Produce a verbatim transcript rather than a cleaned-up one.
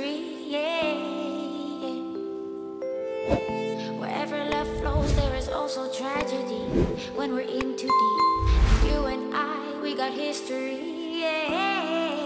mystery, yeah. Wherever love flows, there is also tragedy. When we're in too deep, you and I, we got history, yeah.